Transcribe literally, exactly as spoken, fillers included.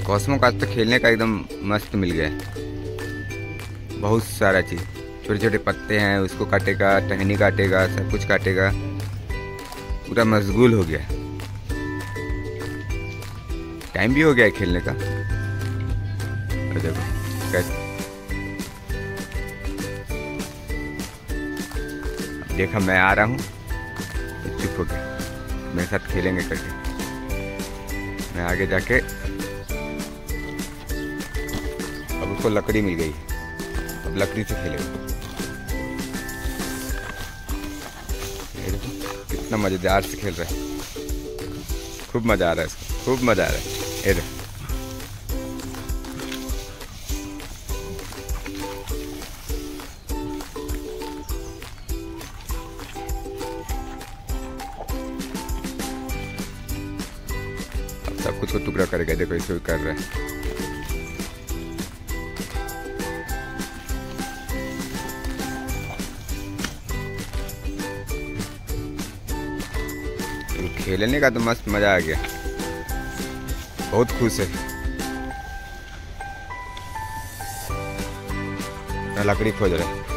Cosmo का आज तो खेलने का एकदम मस्त मिल गया है। बहुत सारा चीज़, छोटे छोटे पत्ते हैं, उसको काटेगा, टहनी काटेगा, सब कुछ काटेगा, पूरा मशगूल हो गया। टाइम भी हो गया है खेलने का। देखो कैसे देखा, मैं आ रहा हूँ चुप हो गया। मेरे साथ खेलेंगे करके मैं आगे जाके, अब उसको लकड़ी मिल गई, अब लकड़ी से खेलेगा। कितना मज़ेदार से खेल रहा है, खूब मज़ा आ रहा है इसको, खूब मज़ा आ रहा है। ये देखो सब कुछ को टुकड़ा करेगा। देखो इसको भी कर रहा है। खेलने का तो मस्त मजा आ गया, बहुत खुश है। लकड़ी खोज रहा है।